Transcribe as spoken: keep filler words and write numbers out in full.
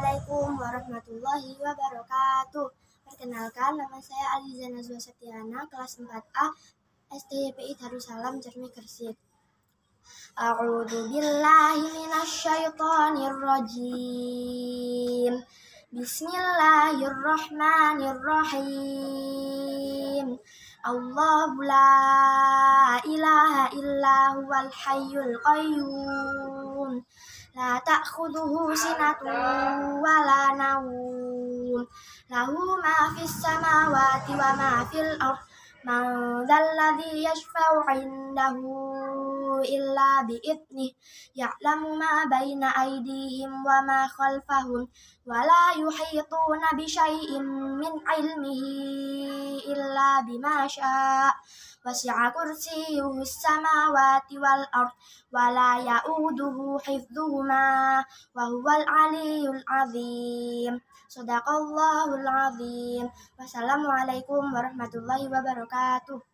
Assalamualaikum warahmatullahi wabarakatuh. Perkenalkan, nama saya Aliza Nazwa Septiana, kelas empat A, S D Y P I Darussalam, Cermi Gresik. A'udzu billahi minasyaitonir rajim. Bismillahirrahmanirrahim. Allahu la ilaha illa huwal hayyul qayyum. La ta'khudhuhu sinatun wa la nawm. Lahu ma fis samawati wa ma fil ardh. Man dzalladzi yashfa'u 'indahu illa bi'idnih. Ya'lamu ma baina aydihim wa ma khalfahum. Wa la yuhituna bi syai'in min 'ilmihi illa bima syaa'. Wasi'a kursiyyuhu as-samawati wal ardh wa la ya'uduhu hifdhuhuma wa huwal 'aliyyul 'azim. Shadaqallahul 'azim. Wassalamualaikum warahmatullahi wabarakatuh.